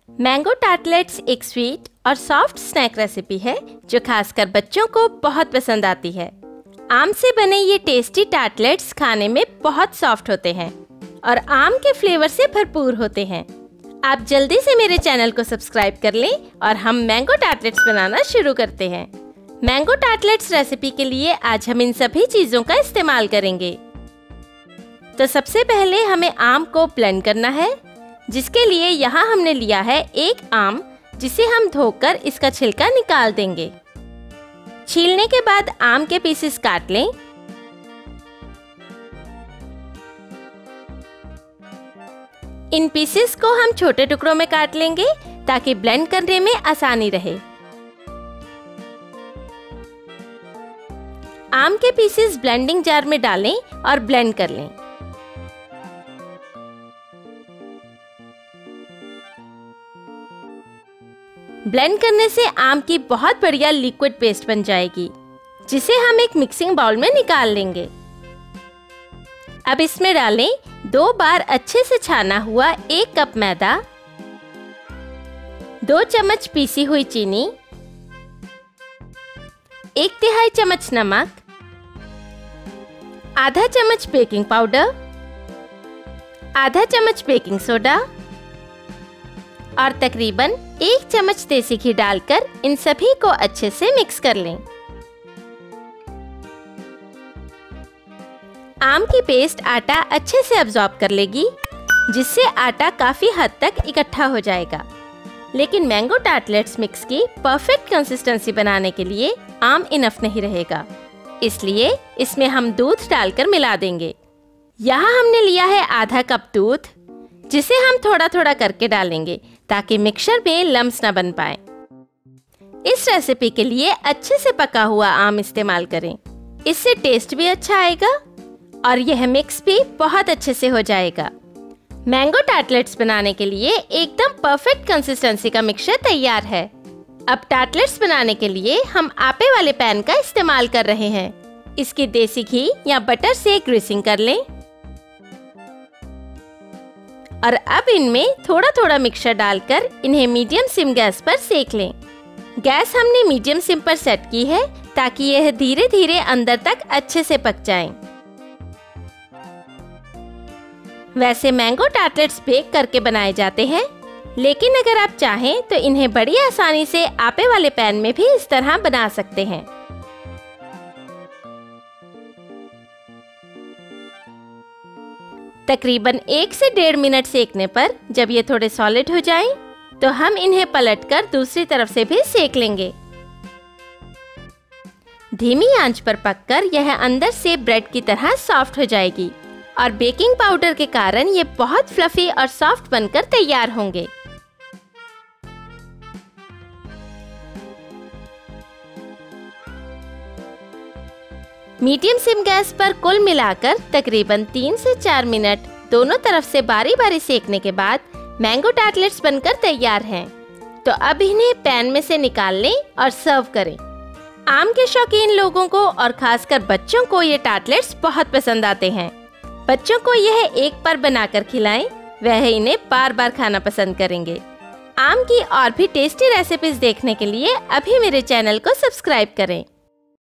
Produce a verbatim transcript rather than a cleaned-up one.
Mango tartlets एक sweet और soft snack recipe है जो खासकर बच्चों को बहुत पसंद आती है। आम से बने ये टेस्टी टार्टलेट्स खाने में बहुत सॉफ्ट होते हैं और आम के फ्लेवर से भरपूर होते हैं। आप जल्दी से मेरे चैनल को सब्सक्राइब कर लें और हम मैंगो टार्टलेट्स बनाना शुरू करते हैं। मैंगो टार्टलेट्स रेसिपी के लिए आज हम इन सभी चीज़ों का इस्तेमाल करेंगे। तो सबसे पहले हमें आम को ब्लेंड करना है, जिसके लिए यहाँ हमने लिया है एक आम, जिसे हम धोकर इसका छिलका निकाल देंगे। छीलने के बाद आम के पीसेस काट लें। इन पीसेस को हम छोटे टुकड़ों में काट लेंगे ताकि ब्लेंड करने में आसानी रहे। आम के पीसेस ब्लेंडिंग जार में डालें और ब्लेंड कर लें। ब्लेंड करने से आम की बहुत बढ़िया लिक्विड पेस्ट बन जाएगी, जिसे हम एक मिक्सिंग बाउल में निकाल लेंगे। अब इसमें डालें दो बार अच्छे से छाना हुआ एक कप मैदा, दो चम्मच पीसी हुई चीनी, एक तिहाई चम्मच नमक, आधा चम्मच बेकिंग पाउडर, आधा चम्मच बेकिंग सोडा और तकरीबन एक चम्मच देसी घी डालकर इन सभी को अच्छे से मिक्स कर लें। आम की पेस्ट आटा अच्छे से अब्सॉर्ब कर लेगी, जिससे आटा काफी हद तक इकट्ठा हो जाएगा। लेकिन मैंगो टार्टलेट्स मिक्स की परफेक्ट कंसिस्टेंसी बनाने के लिए आम इनफ नहीं रहेगा, इसलिए इसमें हम दूध डालकर मिला देंगे। यहाँ हमने लिया है आधा कप दूध, जिसे हम थोड़ा थोड़ा करके डालेंगे ताकि मिक्सचर में लम्स न बन पाए। इस रेसिपी के लिए अच्छे से पका हुआ आम इस्तेमाल करें, इससे टेस्ट भी अच्छा आएगा और यह मिक्स भी बहुत अच्छे से हो जाएगा। मैंगो टार्टलेट्स बनाने के लिए एकदम परफेक्ट कंसिस्टेंसी का मिक्सचर तैयार है। अब टार्टलेट्स बनाने के लिए हम आपे वाले पैन का इस्तेमाल कर रहे हैं। इसकी देसी घी या बटर से ग्रीसिंग कर लें और अब इनमें थोड़ा थोड़ा मिक्सचर डालकर इन्हें मीडियम सिम गैस पर सेक लें। गैस हमने मीडियम सिम पर सेट की है ताकि यह धीरे धीरे अंदर तक अच्छे से पक जाएं। वैसे मैंगो टार्टलेट्स बेक करके बनाए जाते हैं, लेकिन अगर आप चाहें तो इन्हें बड़ी आसानी से आपे वाले पैन में भी इस तरह बना सकते हैं। तकरीबन एक से डेढ़ मिनट सेकने पर जब ये थोड़े सॉलिड हो जाएं, तो हम इन्हें पलटकर दूसरी तरफ से भी सेक लेंगे। धीमी आंच पर पककर यह अंदर से ब्रेड की तरह सॉफ्ट हो जाएगी और बेकिंग पाउडर के कारण ये बहुत फ्लफी और सॉफ्ट बनकर तैयार होंगे। मीडियम सिम गैस पर कुल मिलाकर तकरीबन तीन से चार मिनट दोनों तरफ से बारी बारी सेकने के बाद मैंगो टार्टलेट्स बनकर तैयार हैं। तो अब इन्हें पैन में से निकाल लें और सर्व करें। आम के शौकीन लोगों को और खासकर बच्चों को ये टार्टलेट्स बहुत पसंद आते हैं। बच्चों को यह एक बार बनाकर खिलाएं, वह इन्हें बार बार खाना पसंद करेंगे। आम की और भी टेस्टी रेसिपीज देखने के लिए अभी मेरे चैनल को सब्सक्राइब करें।